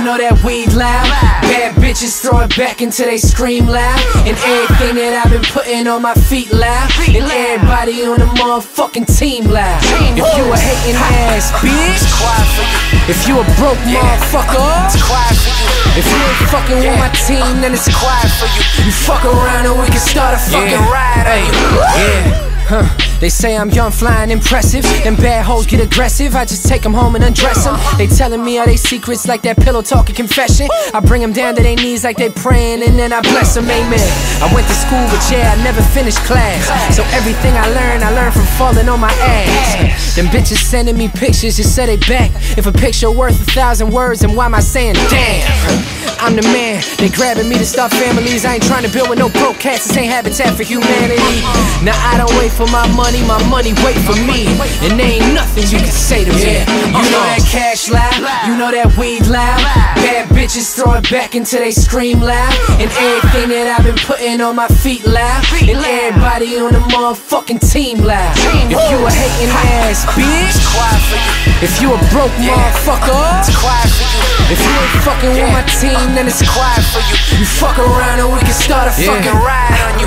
You know that weed loud. Bad bitches throw it back until they scream loud. And everything that I've been putting on my feet loud. And everybody on the motherfucking team loud. If you a hating ass bitch, if you a broke motherfucker, if you ain't fucking with my team, then it's quiet for you. You fuck around and we can start a fucking riot on you. They say I'm young, flying, impressive. Them bad hoes get aggressive, I just take them home and undress them. They telling me all they secrets like that pillow talking confession. I bring them down to their knees like they praying and then I bless them, amen. I went to school but yeah, I never finished class. So everything I learned from falling on my ass. Them bitches sending me pictures, just say they back. If a picture worth 1,000 words, then why am I saying damn? I'm the man, they grabbing me to start families. I ain't trying to build with no broke cats, this ain't Habitat for Humanity. Now I don't wait for my money wait for me. And there ain't nothing you can say to me. You know that cash loud, you know that weed loud. Bad bitches throw it back until they scream loud. And everything that I've been putting on my feet loud. And everybody on the motherfucking team loud. If you a hating ass bitch, if you a broke motherfucker, if you ain't fucking with my team, then it's quiet for you. You fuck around and we can start a fucking riot on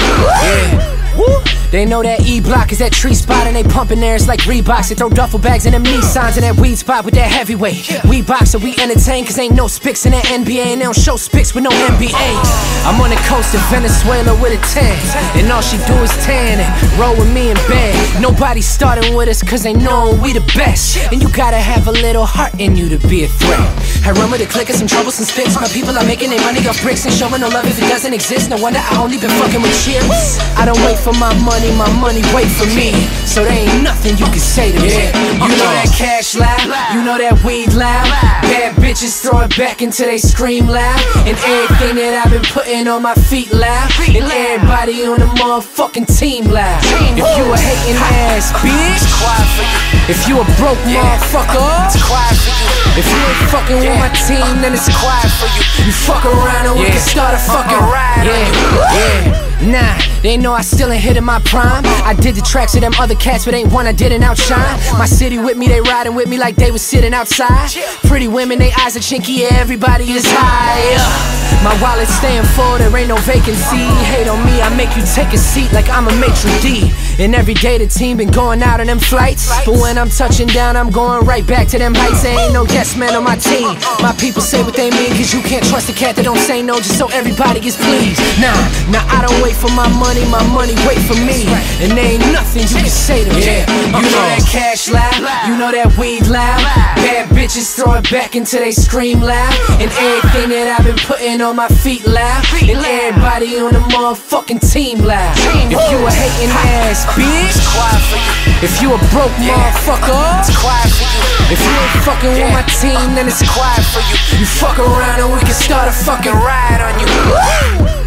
you. They know that E-block is that tree spot and they pumping there, it's like Reeboks. They throw duffel bags and them Nissans in that weed spot with that heavyweight. We box so we entertain cause ain't no spics in that NBA and they don't show spics with no NBA. I'm on the coast of Venezuela with a tan, and all she do is tan and roll with me in bed. Nobody starting with us cause they know we the best. And you gotta have a little heart in you to be a threat. I run with a click of some troublesome spics. My people are making their money off bricks and showing no love if it doesn't exist. No wonder I only been fucking with cheers. I don't wait for my money wait for me. So there ain't nothing you can say to me. You know that cash loud, you know that weed loud. Bad bitches throw it back until they scream loud. And everything that I've been putting on my feet loud. And everybody on the motherfucking team loud. If you a hating ass bitch, if you a broke motherfucker, if you ain't fucking with my team, then it's quiet for you. You fuck around and we can start a fucking riot on you. Nah, they know I still ain't hitting my prime. I did the tracks of them other cats, but ain't one I didn't outshine. My city with me, they riding with me like they was sitting outside. Pretty women, they eyes are chinky, yeah, everybody is high. My wallet's staying full, there ain't no vacancy. Hate on me, I make you take a seat like I'm a maitre d'. And every day the team been going out on them flights, but when I'm touching down, I'm going right back to them heights. There ain't no yes man on my team. My people say what they mean, cause you can't trust a cat that don't say no just so everybody gets pleased. Nah, I don't wait for my money wait for me. And there ain't nothing you can say to me. You know that cash loud, you know that weed loud. Bad bitches throw it back until they scream loud. And everything that I've been putting on my feet loud. And everybody on the motherfucking team loud. If you a hating ass bitch, if you a broke motherfucker, if you ain't fucking with my team, then it's quiet for you. You fuck around and we can start a fucking riot on you.